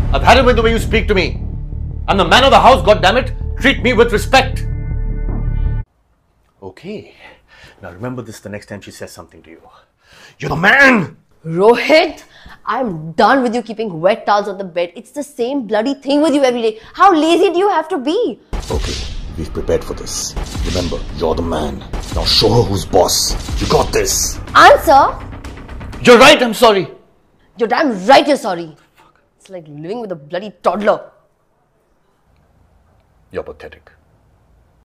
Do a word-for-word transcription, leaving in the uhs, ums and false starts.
I've had it with the way you speak to me. I'm the man of the house, goddammit. Treat me with respect. Okay. Now remember this the next time she says something to you. You're the man! Rohit, I'm done with you keeping wet towels on the bed. It's the same bloody thing with you every day. How lazy do you have to be? Okay, we've prepared for this. Remember, you're the man. Now show her who's boss. You got this. Answer! You're right, I'm sorry. You're damn right you're sorry. It's like living with a bloody toddler. You're pathetic.